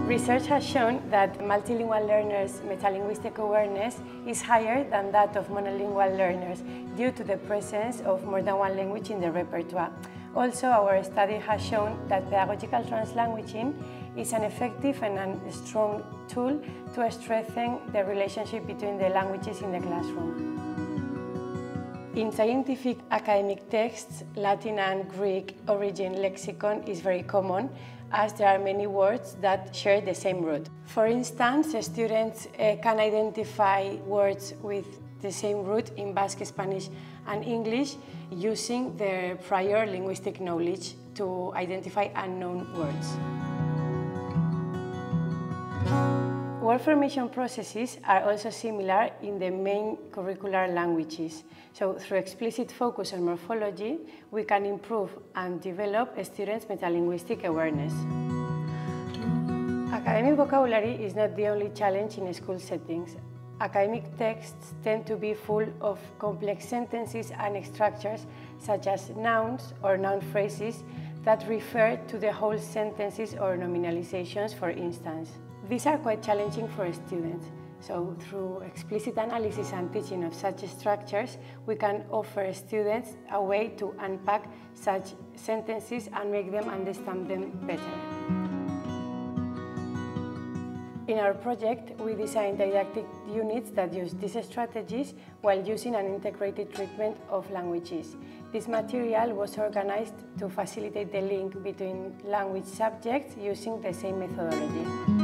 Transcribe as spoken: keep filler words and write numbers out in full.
Research has shown that multilingual learners' metalinguistic awareness is higher than that of monolingual learners due to the presence of more than one language in the repertoire. Also, our study has shown that pedagogical translanguaging is an effective and a strong tool to strengthen the relationship between the languages in the classroom. In scientific academic texts, Latin and Greek origin lexicon is very common, as there are many words that share the same root. For instance, students uh, can identify words with the same root in Basque, Spanish and English using their prior linguistic knowledge to identify unknown words. Word formation processes are also similar in the main curricular languages. So through explicit focus on morphology, we can improve and develop students' metalinguistic awareness. Academic vocabulary is not the only challenge in school settings. Academic texts tend to be full of complex sentences and structures such as nouns or noun phrases that refer to the whole sentences or nominalizations, for instance. These are quite challenging for students, so through explicit analysis and teaching of such structures, we can offer students a way to unpack such sentences and make them understand them better. In our project, we designed didactic units that use these strategies while using an integrated treatment of languages. This material was organized to facilitate the link between language subjects using the same methodology.